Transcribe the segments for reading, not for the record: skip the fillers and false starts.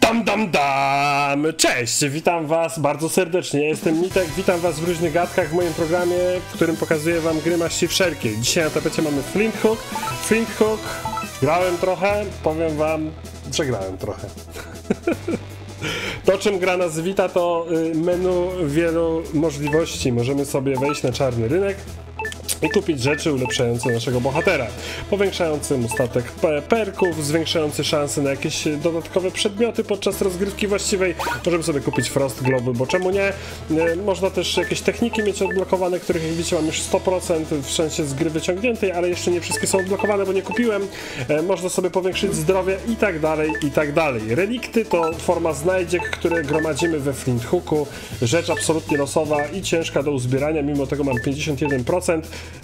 Dam! Cześć, witam was bardzo serdecznie, ja jestem Mitek, witam was w różnych gadkach w moim programie, w którym pokazuję wam gry maści wszelkie. Dzisiaj na tapecie mamy Flint Hook, grałem trochę, powiem wam, że grałem trochę. To, czym gra nas wita, to menu wielu możliwości. Możemy sobie wejść na czarny rynek i kupić rzeczy ulepszające naszego bohatera, powiększający mu statek perków, zwiększający szanse na jakieś dodatkowe przedmioty podczas rozgrywki właściwej. Możemy sobie kupić Frost Globy, bo czemu nie? Można też jakieś techniki mieć odblokowane, których jak widzicie mam już 100% w sensie z gry wyciągniętej, ale jeszcze nie wszystkie są odblokowane, bo nie kupiłem. Można sobie powiększyć zdrowie i tak dalej, i tak dalej. Relikty to forma znajdziek, które gromadzimy we Flint Hooku. Rzecz absolutnie losowa i ciężka do uzbierania, mimo tego mam 51%.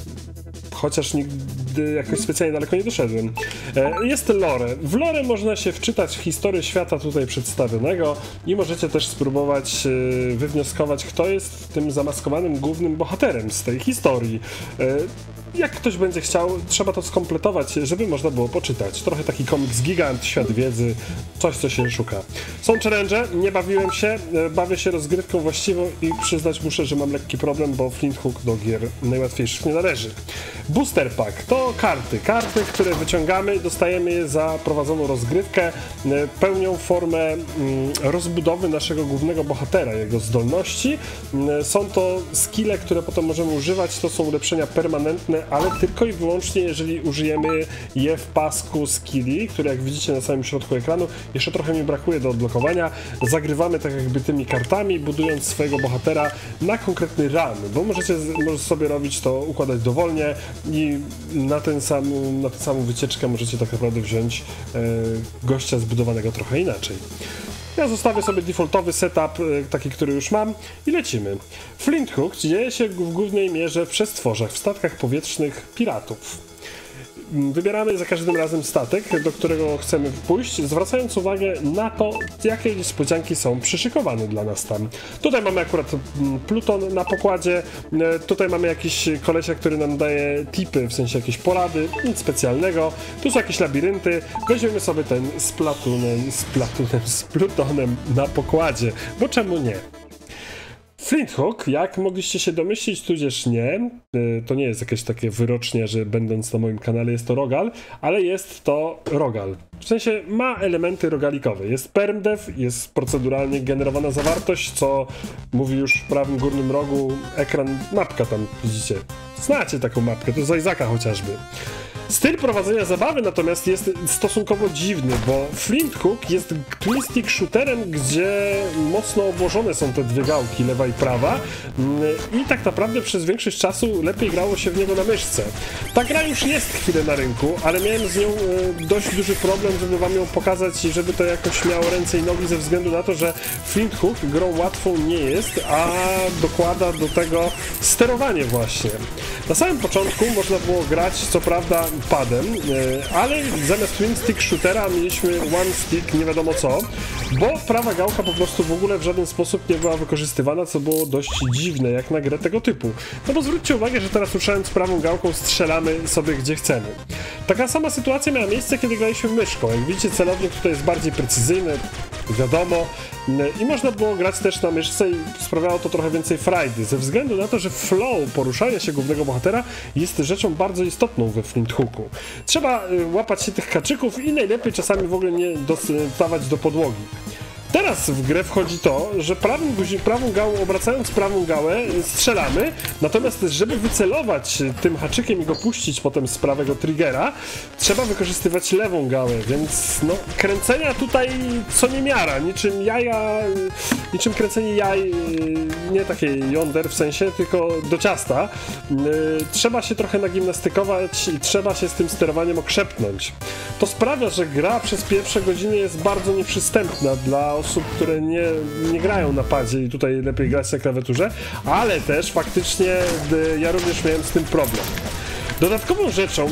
Chociaż nigdy jakoś specjalnie daleko nie doszedłem. Jest lore. W lore można się wczytać w historię świata tutaj przedstawionego i możecie też spróbować wywnioskować, kto jest tym zamaskowanym głównym bohaterem z tej historii. Jak ktoś będzie chciał, trzeba to skompletować, żeby można było poczytać. Trochę taki komiks gigant, świat wiedzy, coś co się szuka. Są challenge, nie bawiłem się, bawię się rozgrywką właściwą i przyznać muszę, że mam lekki problem, bo Flint Hook do gier najłatwiejszych nie należy. Booster Pack to karty, które wyciągamy, dostajemy je za prowadzoną rozgrywkę, pełnią formę rozbudowy naszego głównego bohatera, jego zdolności. Są to skille, które potem możemy używać, to są ulepszenia permanentne, ale tylko i wyłącznie jeżeli użyjemy je w pasku skilli, które jak widzicie na samym środku ekranu, jeszcze trochę mi brakuje do odblokowania. Zagrywamy tak jakby tymi kartami, budując swojego bohatera na konkretny run, bo możecie sobie robić to, układać dowolnie i na tę samą wycieczkę możecie tak naprawdę wziąć gościa zbudowanego trochę inaczej. Ja zostawię sobie defaultowy setup, taki, który już mam i lecimy. Flint Hook dzieje się w głównej mierze w przestworzach, w statkach powietrznych piratów. Wybieramy za każdym razem statek, do którego chcemy pójść, zwracając uwagę na to, jakie niespodzianki są przyszykowane dla nas tam. Tutaj mamy akurat Pluton na pokładzie, tutaj mamy jakiś kolesia, który nam daje tipy, w sensie jakieś porady, nic specjalnego. Tu są jakieś labirynty, weźmiemy sobie ten z Plutonem na pokładzie, bo czemu nie? Flint Hook, jak mogliście się domyślić, tudzież nie, to nie jest jakieś takie wyrocznie, że będąc na moim kanale jest to rogal, ale jest to rogal. W sensie ma elementy rogalikowe. Jest permdev, jest proceduralnie generowana zawartość, co mówi już w prawym górnym rogu ekran, mapka tam widzicie. Znacie taką mapkę, to z Isaaca chociażby. Styl prowadzenia zabawy natomiast jest stosunkowo dziwny, bo Flint Hook jest twin stick shooterem, gdzie mocno obłożone są te dwie gałki, lewa i prawa, i tak naprawdę przez większość czasu lepiej grało się w niego na myszce. Ta gra już jest chwilę na rynku, ale miałem z nią dość duży problem, żeby wam ją pokazać i żeby to jakoś miało ręce i nogi, ze względu na to, że Flint Hook grą łatwą nie jest, a dokłada do tego sterowanie właśnie. Na samym początku można było grać, co prawda, padem, ale zamiast twin stick shootera mieliśmy one stick, nie wiadomo co, bo prawa gałka po prostu w ogóle w żaden sposób nie była wykorzystywana, co było dość dziwne jak na grę tego typu. No bo zwróćcie uwagę, że teraz ruszając prawą gałką strzelamy sobie gdzie chcemy. Taka sama sytuacja miała miejsce, kiedy graliśmy myszką. Jak widzicie, celownik tutaj jest bardziej precyzyjny, wiadomo, i można było grać też na myszce i sprawiało to trochę więcej frajdy, ze względu na to, że flow poruszania się głównego bohatera jest rzeczą bardzo istotną we Flint Hooku. Trzeba łapać się tych kaczyków i najlepiej czasami w ogóle nie dostawać do podłogi. Teraz w grę wchodzi to, że prawą gałą, obracając prawą gałę, strzelamy, natomiast żeby wycelować tym haczykiem i go puścić potem z prawego triggera, trzeba wykorzystywać lewą gałę, więc no, kręcenia tutaj co niemiara, niczym kręcenie jaj, nie takie yonder w sensie, tylko do ciasta. Trzeba się trochę nagimnastykować i trzeba się z tym sterowaniem okrzepnąć. To sprawia, że gra przez pierwsze godziny jest bardzo nieprzystępna dla osób, które nie grają na padzie i tutaj lepiej grać na klawiaturze, ale też faktycznie ja również miałem z tym problem. Dodatkową rzeczą,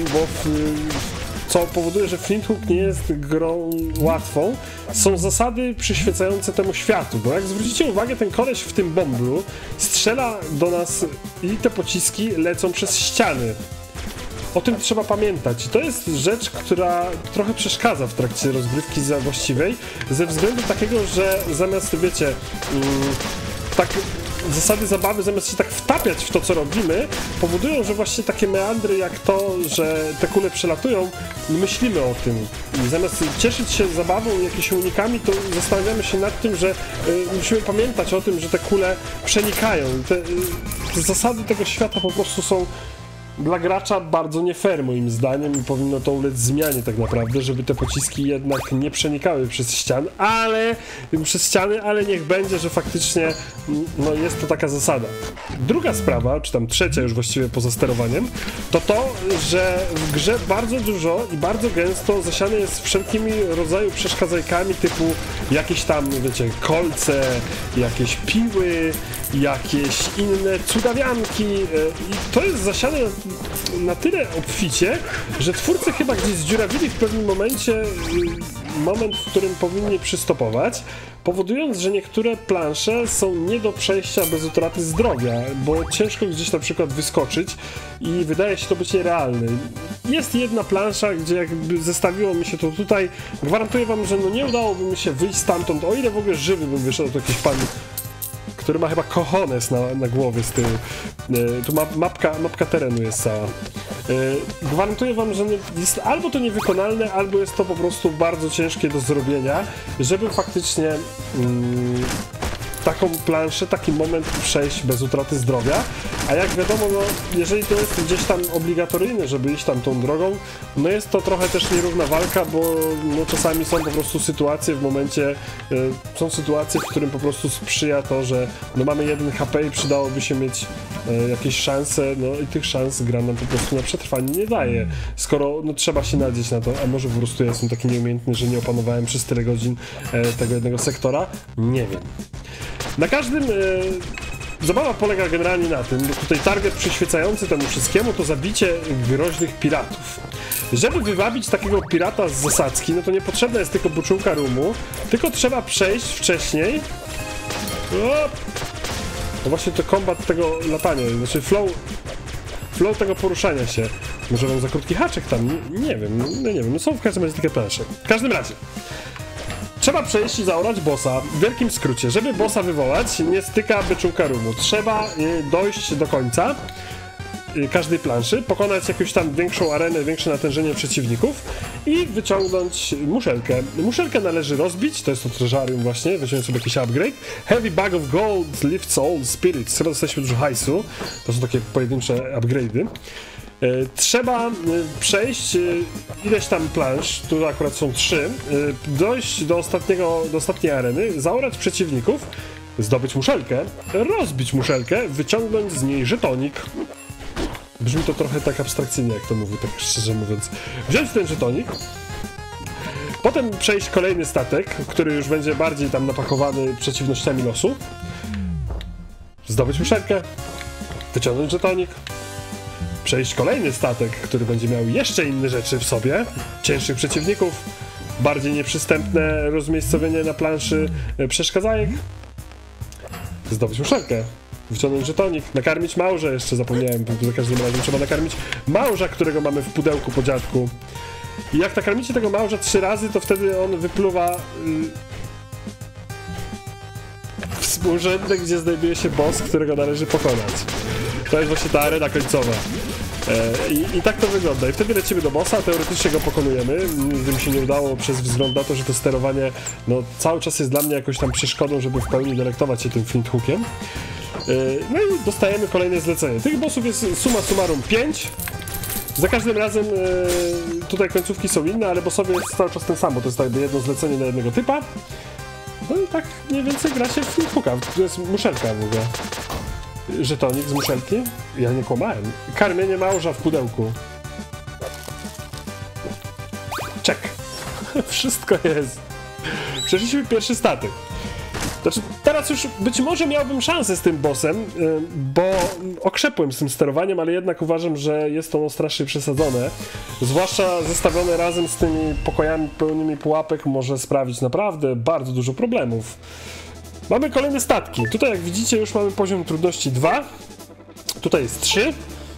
co powoduje, że Flint Hook nie jest grą łatwą, są zasady przyświecające temu światu, bo jak zwrócicie uwagę, ten koleś w tym bąblu strzela do nas i te pociski lecą przez ściany. o tym trzeba pamiętać. I to jest rzecz, która trochę przeszkadza w trakcie rozgrywki właściwej, ze względu takiego, że zamiast, wiecie, tak zasady zabawy, zamiast się tak wtapiać w to, co robimy, powodują, że właśnie takie meandry jak to, że te kule przelatują i myślimy o tym. I zamiast cieszyć się zabawą i jakimiś unikami, to zastanawiamy się nad tym, że musimy pamiętać o tym, że te kule przenikają. Te zasady tego świata po prostu są dla gracza bardzo nie fair, moim zdaniem, i powinno to ulec zmianie tak naprawdę, żeby te pociski jednak nie przenikały przez ściany, ale niech będzie, że faktycznie no, jest to taka zasada. Druga sprawa, czy tam trzecia już właściwie poza sterowaniem, to, że w grze bardzo dużo i bardzo gęsto zasiane jest wszelkimi rodzaju przeszkadzajkami typu jakieś tam, wiecie, kolce, jakieś piły, jakieś inne cudawianki i to jest zasiane na tyle obficie, że twórcy chyba gdzieś zdziurawili w pewnym momencie moment, w którym powinni przystopować, powodując, że niektóre plansze są nie do przejścia bez utraty zdrowia, bo ciężko gdzieś na przykład wyskoczyć i wydaje się to być nierealne. Jest jedna plansza, gdzie jakby zestawiło mi się to tutaj, gwarantuję wam, że no nie udałoby mi się wyjść stamtąd, o ile w ogóle żywy bym wyszedł, to jakiś pan, który ma chyba cojones na głowie z tyłu. Tu mapka terenu jest cała. Gwarantuję wam, że jest albo to niewykonalne, albo jest to po prostu bardzo ciężkie do zrobienia, żeby faktycznie taką planszę, taki moment przejść bez utraty zdrowia, a jak wiadomo, no, jeżeli to jest gdzieś tam obligatoryjne, żeby iść tam tą drogą, no jest to trochę też nierówna walka, bo no, czasami są po prostu sytuacje w momencie, są sytuacje, w którym po prostu sprzyja to, że no, mamy 1 HP i przydałoby się mieć jakieś szanse, no i tych szans gra nam po prostu na przetrwanie nie daje, skoro no, trzeba się nadzieć na to, a może po prostu ja jestem taki nieumiejętny, że nie opanowałem przez tyle godzin tego jednego sektora, nie wiem. Na każdym zabawa polega generalnie na tym, że tutaj target przyświecający temu wszystkiemu to zabicie groźnych piratów. Żeby wywabić takiego pirata z zasadzki, no to nie potrzebna jest tylko buczułka rumu, tylko trzeba przejść wcześniej. No właśnie to kombat tego latania, znaczy flow tego poruszania się. Może mam za krótki haczyk tam, nie wiem, no są w każdym razie takie plansze. W każdym razie. Trzeba przejść i zaorać bossa. W wielkim skrócie, żeby bossa wywołać, nie styka byczółka rumu. Trzeba dojść do końca każdej planszy, pokonać jakąś tam większą arenę, większe natężenie przeciwników i wyciągnąć muszelkę. Muszelkę należy rozbić, to jest to treżarium właśnie, wyciągnąć sobie jakiś upgrade. Heavy bag of gold lifts all spirits. Trzeba dostać dużo hajsu. To są takie pojedyncze upgrade'y. Trzeba przejść ileś tam plansz, tu akurat są 3, dojść do ostatniej areny, zaorać przeciwników, zdobyć muszelkę, rozbić muszelkę, wyciągnąć z niej żetonik. Brzmi to trochę tak abstrakcyjnie, jak to mówię, tak szczerze mówiąc. Wziąć ten żetonik, potem przejść kolejny statek, który już będzie bardziej tam napakowany przeciwnościami losu, zdobyć muszelkę, wyciągnąć żetonik, przejść kolejny statek, który będzie miał jeszcze inne rzeczy w sobie, cięższych przeciwników, bardziej nieprzystępne rozmiejscowienie na planszy przeszkadzajek, zdobyć muszelkę, wyciągnąć żetonik, nakarmić małżę, jeszcze zapomniałem, bo za każdym razem trzeba nakarmić małża, którego mamy w pudełku po dziadku. I jak nakarmicie tego małża 3 razy, to wtedy on wypluwa współrzędne, gdzie znajduje się boss, którego należy pokonać. To jest właśnie ta arena końcowa. I tak to wygląda. I wtedy lecimy do bossa, teoretycznie go pokonujemy. Nigdy mi się nie udało przez wzgląd na to, że to sterowanie no, cały czas jest dla mnie jakąś tam przeszkodą, żeby w pełni delektować się tym flint hookiem. No i dostajemy kolejne zlecenie. Tych bossów jest summa summarum 5. Za każdym razem tutaj końcówki są inne, ale bossowie jest cały czas ten sam, bo to jest jakby jedno zlecenie na jednego typa. No i tak mniej więcej gra się w flint hooka. To jest muszelka w ogóle. Żetonik z muszelki? Ja nie kłamałem. Karmienie małża w pudełku. Czek. Wszystko jest. Przeszliśmy pierwszy statek. Znaczy, teraz już być może miałbym szansę z tym bossem, bo okrzepłem z tym sterowaniem, ale jednak uważam, że jest ono strasznie przesadzone. Zwłaszcza zestawione razem z tymi pokojami pełnymi pułapek może sprawić naprawdę bardzo dużo problemów. Mamy kolejne statki. Tutaj jak widzicie już mamy poziom trudności 2. Tutaj jest 3.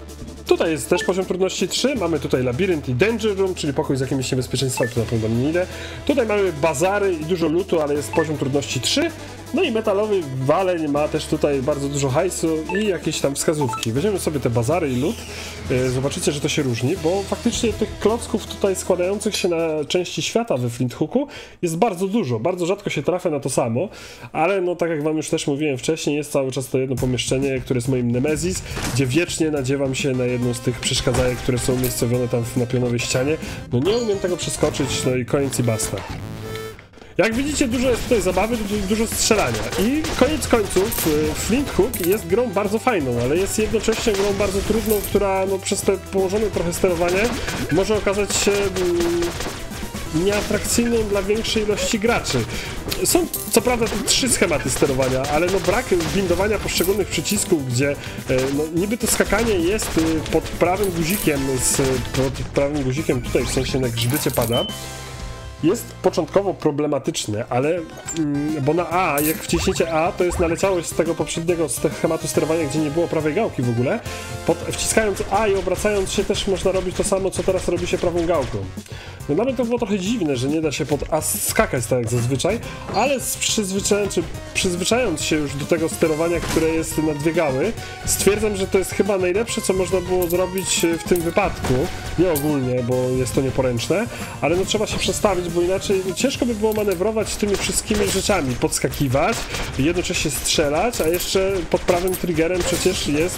Tutaj jest też poziom trudności 3, mamy tutaj labirynt i danger room, czyli pokój z jakimiś niebezpieczeństwami, tu na pewno nie idę. Tutaj mamy bazary i dużo lootu, ale jest poziom trudności 3. No i metalowy waleń ma też tutaj bardzo dużo hajsu i jakieś tam wskazówki. Weźmiemy sobie te bazary i loot, zobaczycie, że to się różni, bo faktycznie tych klocków tutaj składających się na części świata we Flint Hooku jest bardzo dużo, bardzo rzadko się trafia na to samo, ale no tak jak wam już też mówiłem wcześniej, jest cały czas to jedno pomieszczenie, które jest moim Nemesis, gdzie wiecznie nadziewam się na jedną z tych przeszkadzajek, które są umiejscowione tam na pionowej ścianie. No nie umiem tego przeskoczyć, no i koniec i basta. Jak widzicie, dużo jest tutaj zabawy, dużo strzelania i koniec końców Flint Hook jest grą bardzo fajną, ale jest jednocześnie grą bardzo trudną, która no, przez te położone trochę sterowanie może okazać się nieatrakcyjną dla większej ilości graczy. Są co prawda 3 schematy sterowania, ale no brak bindowania poszczególnych przycisków, gdzie no, niby to skakanie jest pod prawym guzikiem tutaj, w sensie na grzbiecie pada. Jest początkowo problematyczne, ale bo na A, jak wciśniecie A, to jest naleciałość z tego poprzedniego schematu sterowania, gdzie nie było prawej gałki w ogóle. Wciskając A i obracając się też można robić to samo, co teraz robi się prawą gałką. No nawet to było trochę dziwne, że nie da się pod A skakać tak jak zazwyczaj, ale przyzwyczajając się już do tego sterowania, które jest na 2 gały, stwierdzam, że to jest chyba najlepsze, co można było zrobić w tym wypadku. Nie ogólnie, bo jest to nieporęczne, ale no trzeba się przestawić, bo inaczej ciężko by było manewrować tymi wszystkimi rzeczami, podskakiwać, jednocześnie strzelać, a jeszcze pod prawym triggerem przecież jest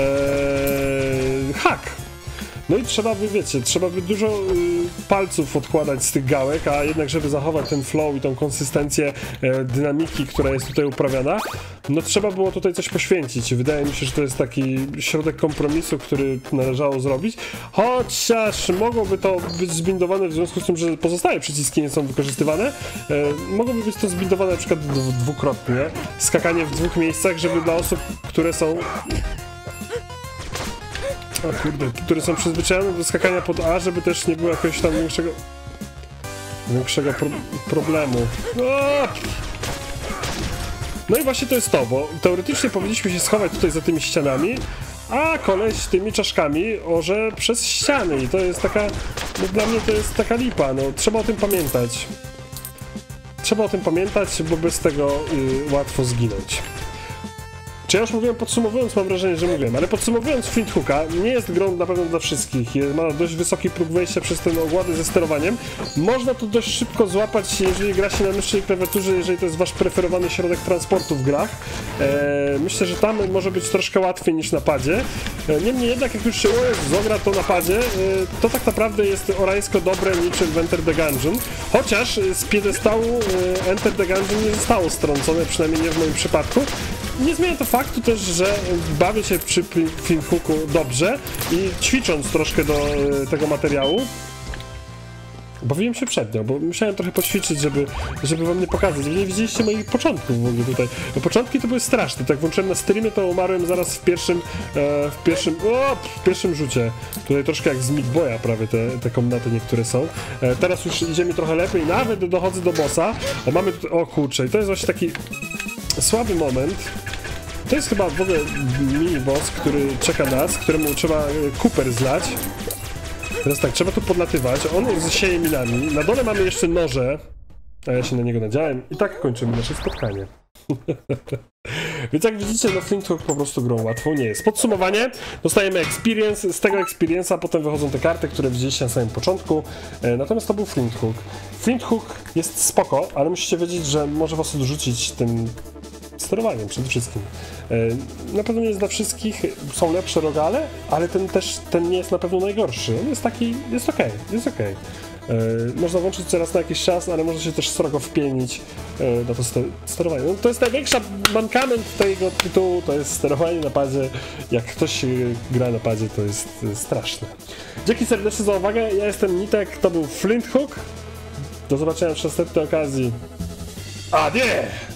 hak. No i trzeba by, wiecie, trzeba by dużo palców odkładać z tych gałek, a jednak żeby zachować ten flow i tą konsystencję dynamiki, która jest tutaj uprawiana, no trzeba było tutaj coś poświęcić. Wydaje mi się, że to jest taki środek kompromisu, który należało zrobić, chociaż mogłoby to być zbindowane w związku z tym, że pozostałe przyciski nie są wykorzystywane, mogłoby być to zbindowane na przykład dwukrotnie, skakanie w 2 miejscach, żeby dla osób, które są które są przyzwyczajone do skakania pod A, żeby też nie było jakiegoś tam większego problemu. No i właśnie to jest to, bo teoretycznie powinniśmy się schować tutaj za tymi ścianami, a koleś tymi czaszkami orze przez ściany i to jest taka, no dla mnie to jest taka lipa, no trzeba o tym pamiętać. Trzeba o tym pamiętać, bo bez tego łatwo zginąć. Czy ja już mówiłem, podsumowując, mam wrażenie, że mówiłem, ale podsumowując, Flint Hooka nie jest grą na pewno dla wszystkich, ma dość wysoki próg wejścia przez ten ogłady ze sterowaniem. Można to dość szybko złapać, jeżeli gra się na myszy i klawiaturze, jeżeli to jest wasz preferowany środek transportu w grach. Myślę, że tam może być troszkę łatwiej niż na padzie. Niemniej jednak, jak już się zogra to na padzie, to tak naprawdę jest orajsko dobre niczym w Enter the Gungeon, chociaż z piedestału Enter the Gungeon nie zostało strącone, przynajmniej nie w moim przypadku. Nie zmienia to faktu też, że bawię się przy Flint Hooku dobrze i ćwicząc troszkę do tego materiału, bawiłem się przed nią, bo musiałem trochę poćwiczyć, żeby wam nie pokazać. Nie widzieliście moich początków w ogóle tutaj. No, początki to były straszne. Tak włączyłem na streamie, to umarłem zaraz w pierwszym rzucie. Tutaj troszkę jak z Meat Boya prawie te komnaty niektóre są. Teraz już idzie mi trochę lepiej, nawet dochodzę do bossa. Mamy tutaj, o kurczę, i to jest właśnie taki słaby moment. To jest chyba w ogóle mini-boss, który czeka nas, któremu trzeba Cooper zlać. Teraz tak, trzeba tu podlatywać, on sieje minami. Na dole mamy jeszcze noże, a ja się na niego nadziałem i tak kończymy nasze spotkanie. Więc jak widzicie, no Flint Hook po prostu grą łatwą nie jest. Podsumowanie, dostajemy experience, z tego experience'a potem wychodzą te karty, które widzieliście na samym początku, natomiast to był Flint Hook. Flint Hook jest spoko, ale musicie wiedzieć, że może was odrzucić tym sterowaniem przede wszystkim. Na pewno nie jest dla wszystkich, są lepsze rogale, ale ten nie jest na pewno najgorszy. On jest taki, jest okej, jest okej. Można włączyć teraz na jakiś czas, ale można się też srogo wpienić na to sterowanie. No, to jest największa mankament tego tytułu, to jest sterowanie na padzie. Jak ktoś gra na padzie, to jest straszne. Dzięki serdecznie za uwagę, ja jestem Nitek, to był Flint Hook. Do zobaczenia przy następnej okazji. Adieu!